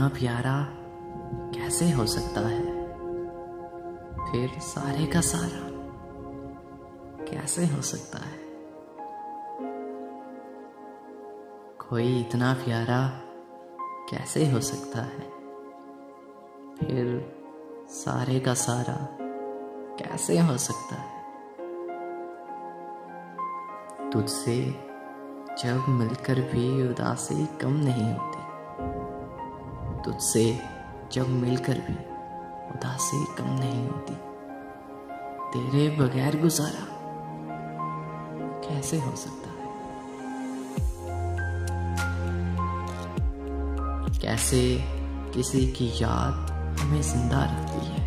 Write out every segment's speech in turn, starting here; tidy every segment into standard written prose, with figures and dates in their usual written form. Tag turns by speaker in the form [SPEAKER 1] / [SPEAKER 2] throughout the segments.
[SPEAKER 1] इतना प्यारा कैसे हो सकता है, फिर सारे का सारा कैसे हो सकता है। कोई इतना प्यारा कैसे हो सकता है, फिर सारे का सारा कैसे हो सकता है। तुझसे जब मिलकर भी उदासी कम नहीं होती, तुझसे जब मिलकर भी उदासी कम नहीं होती। तेरे बगैर गुजारा कैसे हो सकता है। कैसे किसी की याद हमें जिंदा रखती है,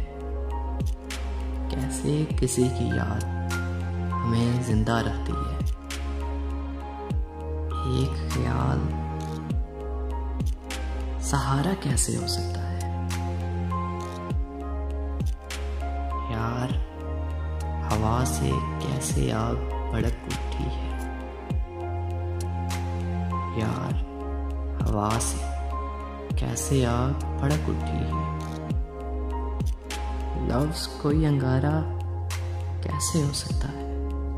[SPEAKER 1] कैसे किसी की याद हमें जिंदा रखती है। एक ख्याल सहारा कैसे हो सकता है। यार हवा से कैसे आग भड़क उठी है, यार हवा से कैसे आग भड़क उठी है। लफ्ज कोई अंगारा कैसे हो सकता है।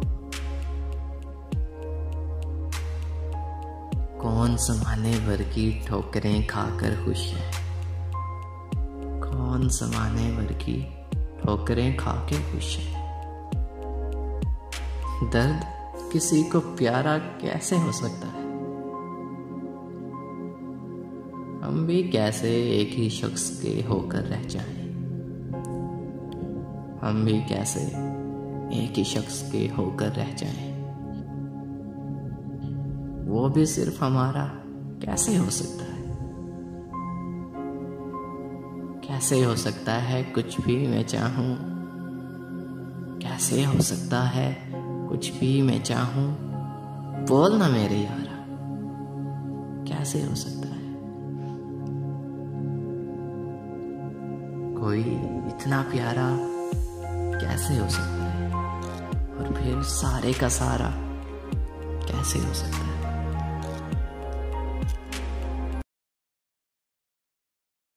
[SPEAKER 1] कौन ज़माने भर की ठोकरें खाकर खुश है, कौन ज़माने भर की ठोकरें खा के खुश है। दर्द किसी को प्यारा कैसे हो सकता है। हम भी कैसे एक ही शख्स के होकर रह जाएं, हम भी कैसे एक ही शख्स के होकर रह जाएं। वो भी सिर्फ हमारा कैसे हो सकता है। कैसे हो सकता है कुछ भी मैं चाहूं, कैसे हो सकता है कुछ भी मैं चाहूं। बोल ना मेरे यारा कैसे हो सकता है। कोई इतना प्यारा कैसे हो सकता है, और फिर सारे का सारा कैसे हो सकता है।